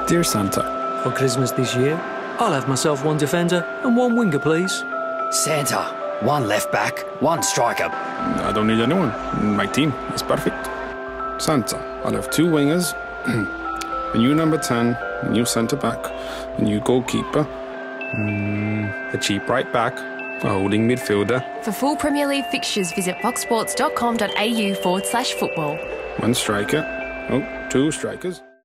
Dear Santa, For Christmas this year, I'll have myself one defender and one winger, please. Santa, one left back, one striker. I don't need anyone. My team is perfect. Santa, I'll have 2 wingers, a new number 10, a new centre back, a new goalkeeper, a cheap right back, a holding midfielder, For full Premier League fixtures, visit foxsports.com.au/football. 1 striker, 2 strikers.